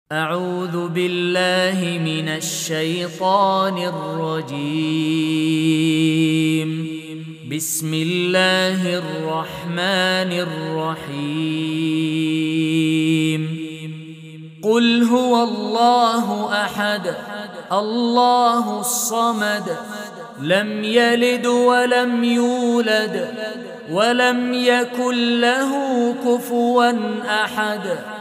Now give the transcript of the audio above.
أعوذ بالله من الشيطان الرجيم. بسم الله الرحمن الرحيم. قل هو الله أحد الله الصمد لم يلد ولم يولد ولم يكن له كفوا أحد.